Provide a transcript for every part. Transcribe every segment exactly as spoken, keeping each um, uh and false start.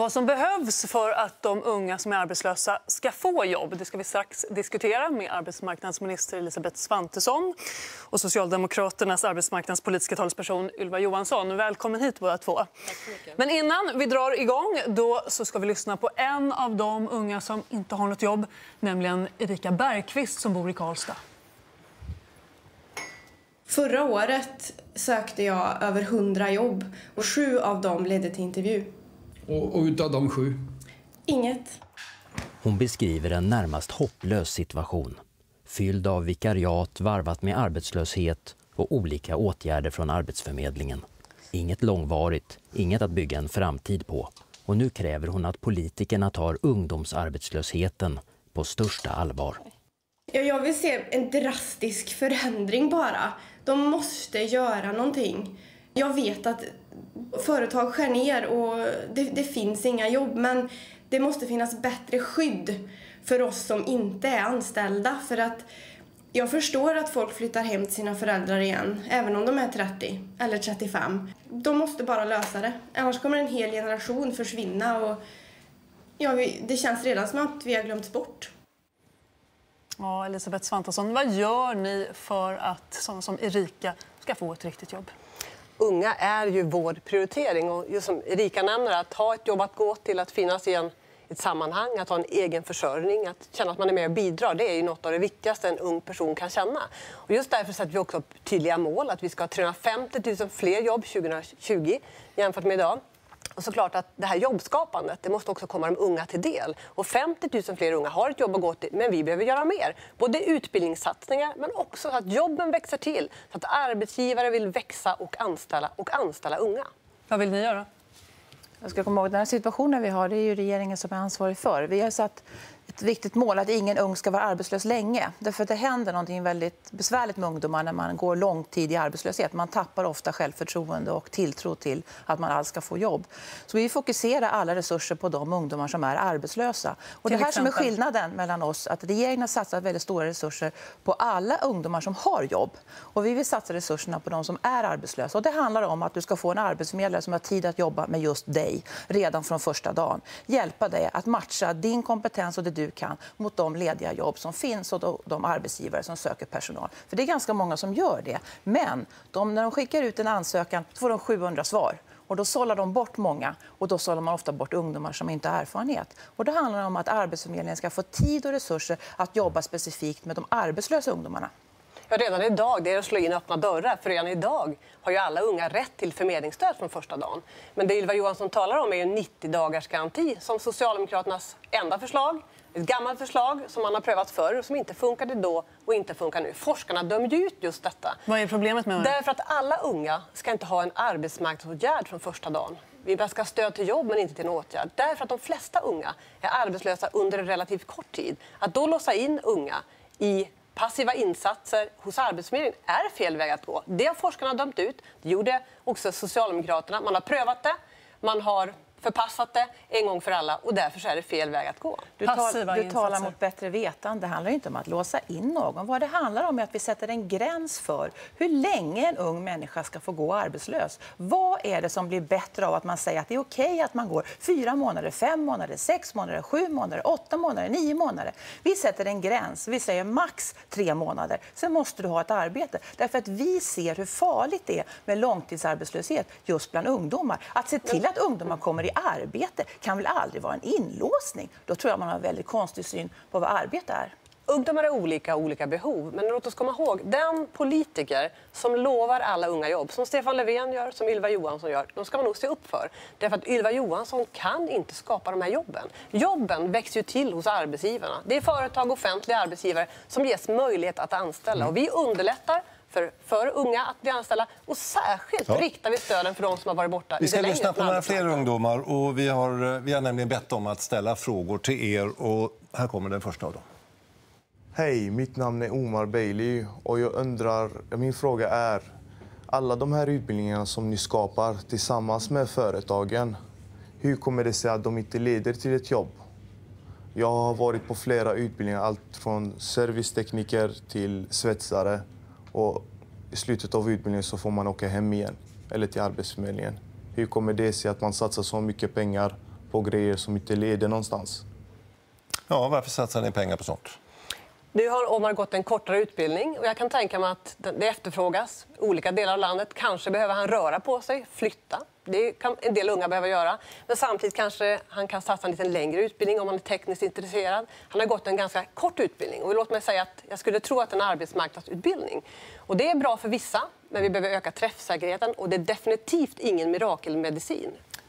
Vad som behövs för att de unga som är arbetslösa ska få jobb, det ska vi strax diskutera med arbetsmarknadsminister Elisabeth Svantesson och Socialdemokraternas arbetsmarknadspolitiska talesperson Ylva Johansson. Välkommen hit båda två. Tack så mycket. Men innan vi drar igång då så ska vi lyssna på en av de unga som inte har något jobb, nämligen Erika Bergqvist som bor i Karlstad. Förra året sökte jag över hundra jobb och sju av dem ledde till intervju. Och, och utav de sju? Inget. Hon beskriver en närmast hopplös situation. Fylld av vikariat varvat med arbetslöshet och olika åtgärder från Arbetsförmedlingen. Inget långvarigt, inget att bygga en framtid på. Och nu kräver hon att politikerna tar ungdomsarbetslösheten på största allvar. Jag vill se en drastisk förändring bara. De måste göra någonting. Jag vet att företag skär ner och det, det finns inga jobb, men det måste finnas bättre skydd för oss som inte är anställda. För att jag förstår att folk flyttar hem till sina föräldrar igen, även om de är trettio eller trettiofem. De måste bara lösa det, annars kommer en hel generation försvinna och ja, vi, det känns redan som att vi har glömts bort. Ja, Elisabeth Svantesson, vad gör ni för att sådana som Erika ska få ett riktigt jobb? Unga är ju vår prioritering och just som Erika nämner, att ha ett jobb att gå till, att finnas i en, ett sammanhang, att ha en egen försörjning, att känna att man är med och bidrar, det är ju något av det viktigaste en ung person kan känna. Och just därför sätter vi också upp tydliga mål att vi ska ha trehundrafemtio tusen fler jobb tjugohundratjugo jämfört med idag. Och såklart att det här jobbskapandet, det måste också komma de unga till del. Och femtio tusen fler unga har ett jobb att gå till, men vi behöver göra mer. Både utbildningssatsningar, men också så att jobben växer till. Så att arbetsgivare vill växa och anställa och anställa unga. Vad vill ni göra? Jag ska komma ihåg, den här situationen vi har, det är ju regeringen som är ansvarig för. Vi har satt ett viktigt mål att ingen ung ska vara arbetslös länge. Därför att det händer något väldigt besvärligt med ungdomar när man går lång tid i arbetslöshet. Man tappar ofta självförtroende och tilltro till att man alls ska få jobb. Så vi fokuserar alla resurser på de ungdomar som är arbetslösa. Och det här som är skillnaden mellan oss, att regeringen har satsat väldigt stora resurser på alla ungdomar som har jobb. Och vi vill satsa resurserna på de som är arbetslösa. Och det handlar om att du ska få en arbetsförmedlare som har tid att jobba med just dig redan från första dagen. Hjälpa dig att matcha din kompetens och det du kan mot de lediga jobb som finns och de arbetsgivare som söker personal. För det är ganska många som gör det. Men de, när de skickar ut en ansökan får de sjuhundra svar. Och då sållar de bort många och då sållar man ofta bort ungdomar som inte har erfarenhet. Och det handlar om att Arbetsförmedlingen ska få tid och resurser att jobba specifikt med de arbetslösa ungdomarna. Ja, redan idag, det är att slå in öppna dörrar. För redan idag har ju alla unga rätt till förmedlingsstöd från första dagen. Men det Ylva Johansson talar om är en nittio dagars garanti som Socialdemokraternas enda förslag. Ett gammalt förslag som man har prövat förr och som inte funkade då och inte funkar nu. Forskarna dömde ut just detta. Vad är problemet med det? Därför att alla unga ska inte ha en arbetsmarknadsåtgärd från första dagen. Vi ska ha stöd till jobb men inte till en åtgärd. Därför att de flesta unga är arbetslösa under en relativt kort tid. Att då låsa in unga i passiva insatser hos Arbetsförmedlingen är fel väg att gå. Det har forskarna dömt ut. Det gjorde också Socialdemokraterna. Man har prövat det. Man har förpassat det en gång för alla och därför är det fel väg att gå. Du, tal, du talar mot bättre vetande. Det handlar inte om att låsa in någon. Vad det handlar om är att vi sätter en gräns för hur länge en ung människa ska få gå arbetslös. Vad är det som blir bättre av att man säger att det är okej att man går fyra månader, fem månader, sex månader, sju månader, åtta månader, nio månader. Vi sätter en gräns. Vi säger max tre månader. Sen måste du ha ett arbete. Därför att vi ser hur farligt det är med långtidsarbetslöshet just bland ungdomar. Att se till att ungdomar kommer i arbete kan väl aldrig vara en inlåsning. Då tror jag man har en väldigt konstig syn på vad arbete är. Ungdomar har olika olika behov, men låt oss komma ihåg, den politiker som lovar alla unga jobb, som Stefan Löfven gör, som Ylva Johansson gör, de ska man nog se upp för. Därför att Ylva Johansson kan inte skapa de här jobben. Jobben växer ju till hos arbetsgivarna. Det är företag och offentliga arbetsgivare som ges möjlighet att anställa. Och vi underlättar För, för unga att bli anställda och särskilt ja. riktar vi stöden för de som har varit borta. Vi ska lyssna på några fler ungdomar och vi har, vi har nämligen bett om att ställa frågor till er och här kommer den första av dem. Hej, mitt namn är Omar Bailey och jag undrar, min fråga är, alla de här utbildningarna som ni skapar tillsammans med företagen, hur kommer det sig att de inte leder till ett jobb? Jag har varit på flera utbildningar, allt från servicetekniker till svetsare. Och i slutet av utbildningen så får man åka hem igen, eller till Arbetsförmedlingen. Hur kommer det sig att man satsar så mycket pengar på grejer som inte leder någonstans. Ja, varför satsar ni pengar på sånt? Nu har Omar gått en kortare utbildning och jag kan tänka mig att det efterfrågas. Olika delar av landet kanske behöver han röra på sig, flytta. Det kan en del unga behöva göra. Men samtidigt kanske han kan satsa en lite längre utbildning om han är tekniskt intresserad. Han har gått en ganska kort utbildning och låt mig säga att jag skulle tro att en arbetsmarknadsutbildning. Och det är bra för vissa, men vi behöver öka träffsäkerheten och det är definitivt ingen mirakelmedicin.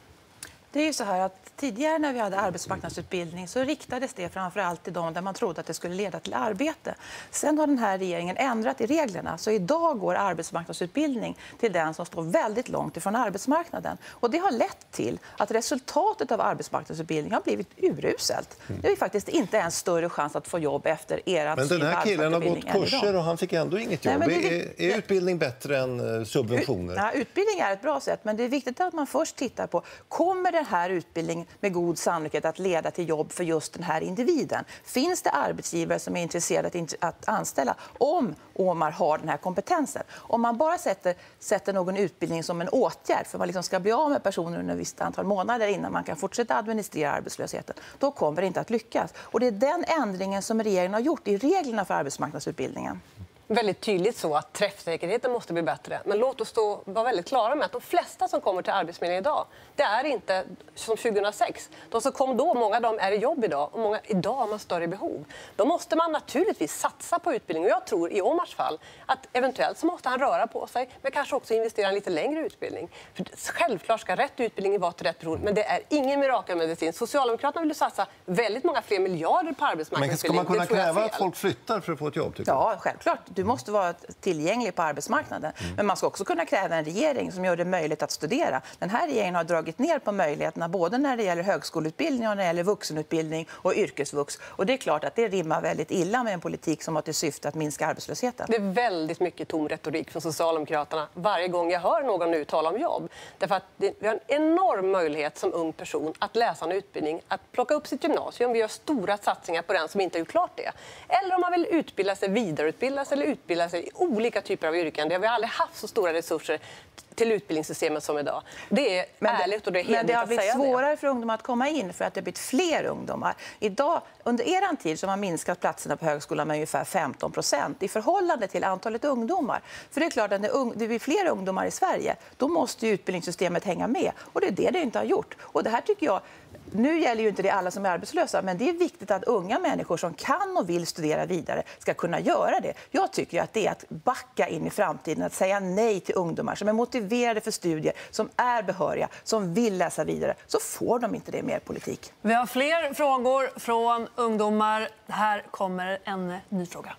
Det är ju så här att tidigare när vi hade arbetsmarknadsutbildning så riktades det framförallt till de där man trodde att det skulle leda till arbete. Sen har den här regeringen ändrat i reglerna så idag går arbetsmarknadsutbildning till den som står väldigt långt ifrån arbetsmarknaden. Och det har lett till att resultatet av arbetsmarknadsutbildning har blivit uruselt. Mm. Det är faktiskt inte en större chans att få jobb efter era. Men den här killen har gått kurser och han fick ändå inget jobb. Nej, det är, är utbildning bättre än subventioner? Ja, utbildning är ett bra sätt, men det är viktigt att man först tittar på kommer den här utbildningen med god sannolikhet att leda till jobb för just den här individen. Finns det arbetsgivare som är intresserade att anställa om Omar har den här kompetensen? Om man bara sätter, sätter någon utbildning som en åtgärd för man liksom ska bli av med personer under ett visst antal månader innan man kan fortsätta administrera arbetslösheten, då kommer det inte att lyckas. Och det är den ändringen som regeringen har gjort i reglerna för arbetsmarknadsutbildningen. Väldigt tydligt så att träffsäkerheten måste bli bättre. Men låt oss då vara väldigt klara med att de flesta som kommer till Arbetsförmedlingen idag, det är inte som tjugohundrasex. De som kom då, många av dem är i jobb idag och många idag har man större behov. Då måste man naturligtvis satsa på utbildning och jag tror i Omars fall att eventuellt så måste han röra på sig men kanske också investera i en lite längre utbildning. För självklart ska rätt utbildning vara till rätt person, men det är ingen mirakelmedicin. Socialdemokraterna vill satsa väldigt många fler miljarder på arbetsmarknadsutbildning. Men ska man kunna kräva att folk flyttar för att få ett jobb? Ja, självklart. Du måste vara tillgänglig på arbetsmarknaden. Mm. Men man ska också kunna kräva en regering som gör det möjligt att studera. Den här regeringen har dragit ner på möjligheterna både när det gäller högskoleutbildning och när det gäller vuxenutbildning och yrkesvux. Och det är klart att det rimmar väldigt illa med en politik som har till syfte att minska arbetslösheten. Det är väldigt mycket tom retorik från Socialdemokraterna varje gång jag hör någon nu tala om jobb. Därför att det, vi har en enorm möjlighet som ung person att läsa en utbildning, att plocka upp sitt gymnasium. Vi gör stora satsningar på den som inte har gjort klart det. Eller om man vill utbilda sig, vidareutbilda sig eller utbilda sig i olika typer av yrken. Det har vi aldrig haft så stora resurser till utbildningssystemet som idag. Det är men det, ärligt och det är men det har blivit svårare det. för ungdomar att komma in för att det har blivit fler ungdomar. Idag, under er tid så har man minskat platserna på högskolan med ungefär femton procent i förhållande till antalet ungdomar. För det är klart att det, det blir fler ungdomar i Sverige, då måste ju utbildningssystemet hänga med. Och det är det det inte har gjort. Och det här tycker jag, nu gäller ju inte det alla som är arbetslösa, men det är viktigt att unga människor som kan och vill studera vidare ska kunna göra det. Jag tycker att det är att backa in i framtiden, att säga nej till ungdomar som är motiverade för studier, som är behöriga, som vill läsa vidare, så får de inte det mer politik. Vi har fler frågor från ungdomar. Här kommer en ny fråga.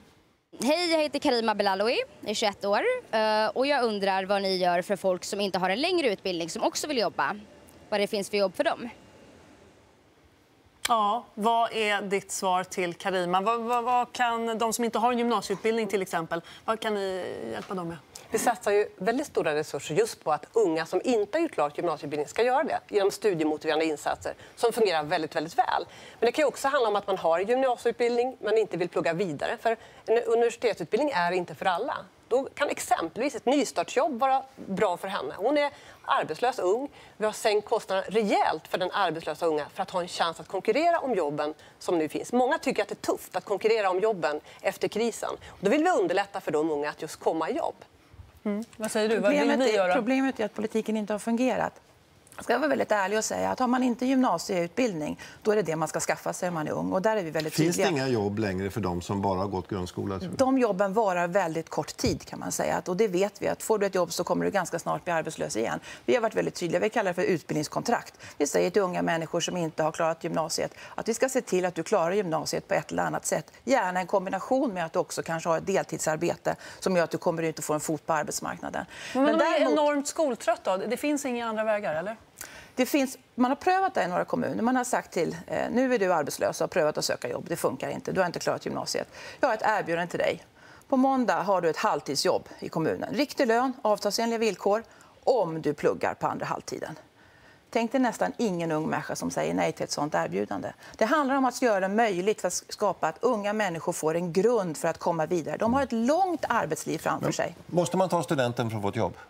Hej, jag heter Karima Belaloui, jag är tjugoett år och jag undrar vad ni gör för folk som inte har en längre utbildning som också vill jobba. Vad det finns för jobb för dem. Ja, vad är ditt svar till Karima? Vad, vad, vad kan de som inte har en gymnasieutbildning till exempel, vad kan ni hjälpa dem med? Vi satsar ju väldigt stora resurser just på att unga som inte har gjort klart gymnasieutbildning ska göra det genom studiemotiverande insatser som fungerar väldigt, väldigt väl. Men det kan ju också handla om att man har en gymnasieutbildning men inte vill plugga vidare, för en universitetsutbildning är inte för alla. Då kan exempelvis ett nystartsjobb vara bra för henne. Hon är arbetslös ung. Vi har sänkt kostnaderna rejält för den arbetslösa unga för att ha en chans att konkurrera om jobben som nu finns. Många tycker att det är tufft att konkurrera om jobben efter krisen. Då vill vi underlätta för de unga att just komma i jobb. Mm. Vad säger du? Problemet, Vad vill ni göra? Är, problemet är att politiken inte har fungerat. Jag ska vara väldigt ärlig och säga att har man inte gymnasieutbildning, då är det det man ska skaffa sig om man är ung. Och där är vi väldigt Finns tydliga. det inga jobb längre för de som bara har gått grundskola? Tror jag? De jobben varar väldigt kort tid kan man säga. Och det vet vi att får du ett jobb så kommer du ganska snart bli arbetslös igen. Vi har varit väldigt tydliga. Vi kallar det för utbildningskontrakt. Vi säger till unga människor som inte har klarat gymnasiet att vi ska se till att du klarar gymnasiet på ett eller annat sätt. Gärna en kombination med att du också kanske har ett deltidsarbete som gör att du kommer ut och får en fot på arbetsmarknaden. Men, Men de är däremot... enormt skoltrött då. Det finns inga andra vägar, eller? Det finns, man har prövat det i några kommuner. Man har sagt till, eh, nu är du arbetslös och har prövat att söka jobb. Det funkar inte, du har inte klarat gymnasiet. Jag har ett erbjudande till dig. På måndag har du ett halvtidsjobb i kommunen. Riktig lön, avtalsenliga villkor, om du pluggar på andra halvtiden. Tänk dig nästan ingen ung människa som säger nej till ett sånt erbjudande. Det handlar om att göra det möjligt för att skapa att unga människor får en grund för att komma vidare. De har ett långt arbetsliv framför Men, sig. Måste man ta studenten för att få ett jobb?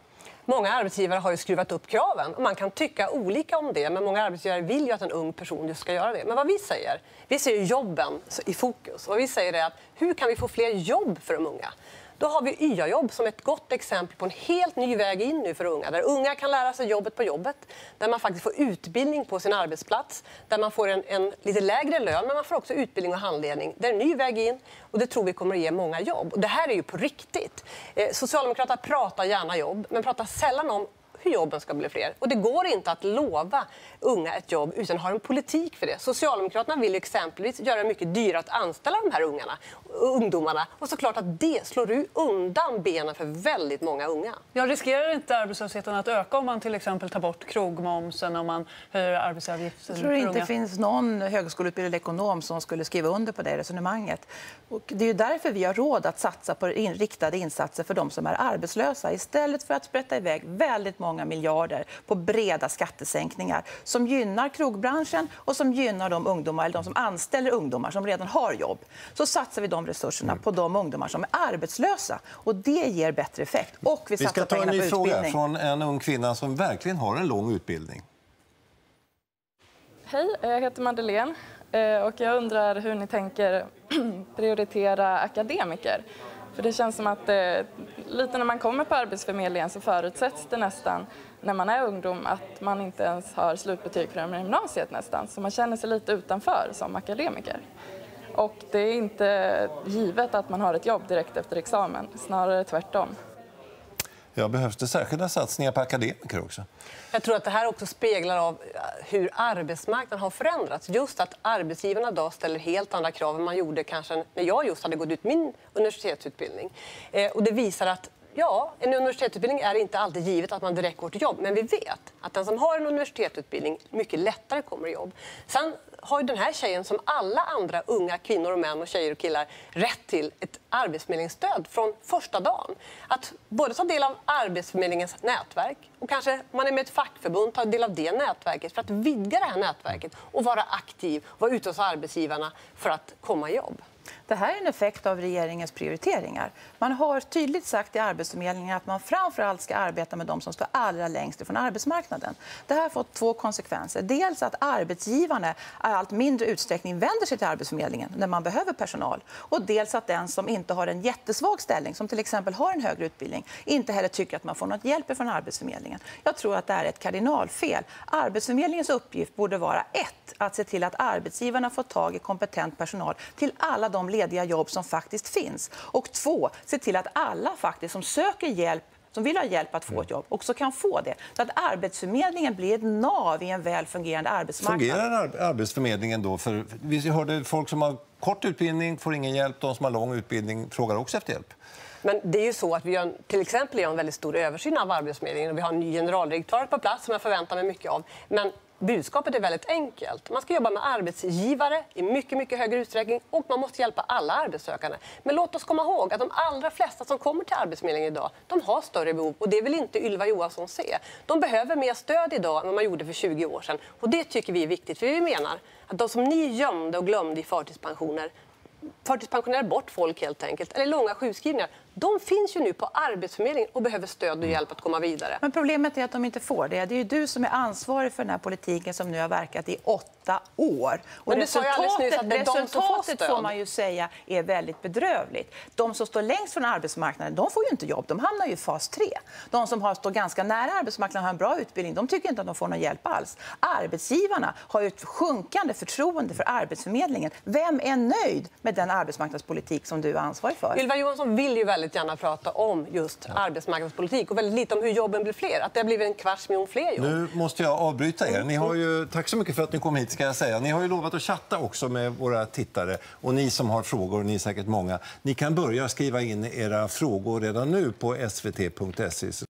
Många arbetsgivare har ju skruvat upp kraven och man kan tycka olika om det, men många arbetsgivare vill ju att en ung person just ska göra det. Men vad vi säger, vi ser ju jobben i fokus. Och vi säger är att hur kan vi få fler jobb för de unga? Då har vi Y A-jobb som ett gott exempel på en helt ny väg in nu för unga. Där unga kan lära sig jobbet på jobbet, där man faktiskt får utbildning på sin arbetsplats, där man får en, en lite lägre lön, men man får också utbildning och handledning. Det är en ny väg in och det tror vi kommer att ge många jobb. Och det här är ju på riktigt. Eh, Socialdemokraterna pratar gärna jobb, men pratar sällan om hur jobben ska bli fler. Och det går inte att lova unga ett jobb utan att ha en politik för det. Socialdemokraterna vill exempelvis göra det mycket dyrare att anställa de här ungarna, ungdomarna. Och såklart att det slår undan benen för väldigt många unga. Jag riskerar inte arbetslösheten att öka om man till exempel tar bort krogmomsen, om man höjer arbetsavgiften? Jag tror inte det finns någon högskoleutbildad ekonom som skulle skriva under på det resonemanget. Och det är ju därför vi har råd att satsa på riktade insatser för de som är arbetslösa istället för att sprätta iväg väldigt många miljarder på breda skattesänkningar som gynnar krogbranschen och som gynnar de ungdomar eller de som anställer ungdomar som redan har jobb. Så satsar vi de resurserna på de ungdomar som är arbetslösa och det ger bättre effekt. Och vi, vi ska ta en ny fråga från en ung kvinna som verkligen har en lång utbildning. Hej, jag heter Madeleine och jag undrar hur ni tänker prioritera akademiker. För det känns som att eh, lite när man kommer på Arbetsförmedlingen så förutsätts det nästan när man är ungdom att man inte ens har slutbetyg från gymnasiet nästan. Så man känner sig lite utanför som akademiker. Och det är inte givet att man har ett jobb direkt efter examen, snarare tvärtom. Ja, behövs det särskilda satsningar på akademiker också? Jag tror att det här också speglar av hur arbetsmarknaden har förändrats. Just att arbetsgivarna idag ställer helt andra krav än man gjorde kanske när jag just hade gått ut min universitetsutbildning. Eh, och det visar att ja, en universitetsutbildning är inte alltid givet att man direkt går till jobb. Men vi vet att den som har en universitetsutbildning mycket lättare kommer i jobb. Sen har ju den här tjejen som alla andra unga kvinnor och män och tjejer och killar rätt till ett arbetsförmedlingsstöd från första dagen. Att både ta del av Arbetsförmedlingens nätverk och kanske man är med ett fackförbund ta del av det nätverket för att vidga det här nätverket och vara aktiv och vara ute hos arbetsgivarna för att komma i jobb. Det här är en effekt av regeringens prioriteringar. Man har tydligt sagt i Arbetsförmedlingen att man framförallt ska arbeta med de som står allra längst ifrån arbetsmarknaden. Det här har fått två konsekvenser. Dels att arbetsgivarna i allt mindre utsträckning vänder sig till Arbetsförmedlingen när man behöver personal. Och dels att den som inte har en jättesvag ställning, som till exempel har en högre utbildning, inte heller tycker att man får något hjälp från Arbetsförmedlingen. Jag tror att det är ett kardinalfel. Arbetsförmedlingens uppgift borde vara ett, att se till att arbetsgivarna får tag i kompetent personal till alla de lediga jobb som faktiskt finns. Och två, se till att alla faktiskt som söker hjälp, som vill ha hjälp att få ett jobb, också kan få det. Så att Arbetsförmedlingen blir ett nav i en väl fungerande arbetsmarknad. Fungerar Arbetsförmedlingen då? För vi hörde folk som har kort utbildning får ingen hjälp, de som har lång utbildning frågar också efter hjälp. Men det är ju så att vi gör, till exempel gör en väldigt stor översyn av Arbetsförmedlingen och vi har en ny generaldirektör på plats som jag förväntar mig mycket av. Men budskapet är väldigt enkelt. Man ska jobba med arbetsgivare i mycket, mycket högre utsträckning och man måste hjälpa alla arbetssökande. Men låt oss komma ihåg att de allra flesta som kommer till Arbetsförmedlingen idag, de har större behov och det vill inte Ylva Johansson se. De behöver mer stöd idag än vad man gjorde för tjugo år sedan. Och det tycker vi är viktigt, för vi menar att de som ni gömde och glömde i förtidspensioner, förtidspensionerar bort folk helt enkelt, eller långa sjukskrivningar, de finns ju nu på Arbetsförmedlingen och behöver stöd och hjälp att komma vidare. Men problemet är att de inte får det. Det är ju du som är ansvarig för den här politiken som nu har verkat i åtta år. Och men resultatet, att det är resultatet får, får man ju säga är väldigt bedrövligt. De som står längst från arbetsmarknaden, de får ju inte jobb. De hamnar ju i fas tre. De som har står ganska nära arbetsmarknaden har en bra utbildning. De tycker inte att de får någon hjälp alls. Arbetsgivarna har ju ett sjunkande förtroende för Arbetsförmedlingen. Vem är nöjd med den arbetsmarknadspolitik som du är ansvarig för? Ylva Johansson vill ju väldigt gärna prata om just ja. arbetsmarknadspolitik och väldigt lite om hur jobben blir fler. Att det har blivit en kvarts miljon fler jobb. Nu måste jag avbryta er. Ni har ju, tack så mycket för att ni kom hit ska jag säga. Ni har ju lovat att chatta också med våra tittare. Och ni som har frågor, ni är säkert många. Ni kan börja skriva in era frågor redan nu på s v t punkt se.